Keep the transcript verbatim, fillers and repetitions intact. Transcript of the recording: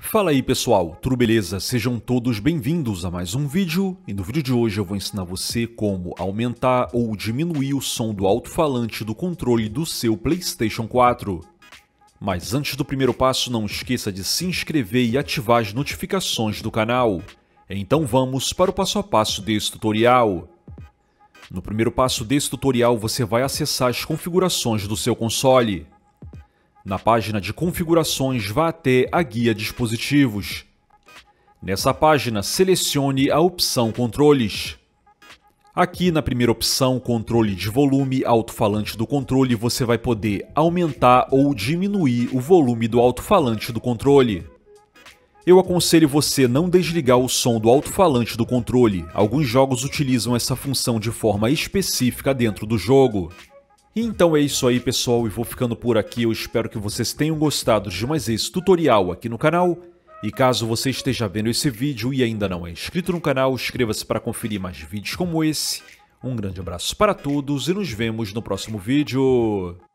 Fala aí pessoal, tudo beleza? Sejam todos bem-vindos a mais um vídeo, e no vídeo de hoje eu vou ensinar você como aumentar ou diminuir o som do alto-falante do controle do seu PlayStation quatro. Mas antes do primeiro passo, não esqueça de se inscrever e ativar as notificações do canal. Então vamos para o passo a passo desse tutorial. No primeiro passo desse tutorial você vai acessar as configurações do seu console. Na página de configurações, vá até a guia dispositivos. Nessa página, selecione a opção controles. Aqui na primeira opção, controle de volume alto-falante do controle, você vai poder aumentar ou diminuir o volume do alto-falante do controle. Eu aconselho você não desligar o som do alto-falante do controle. Alguns jogos utilizam essa função de forma específica dentro do jogo. Então é isso aí pessoal, e vou ficando por aqui. Eu espero que vocês tenham gostado de mais esse tutorial aqui no canal. E caso você esteja vendo esse vídeo e ainda não é inscrito no canal, inscreva-se para conferir mais vídeos como esse. Um grande abraço para todos e nos vemos no próximo vídeo.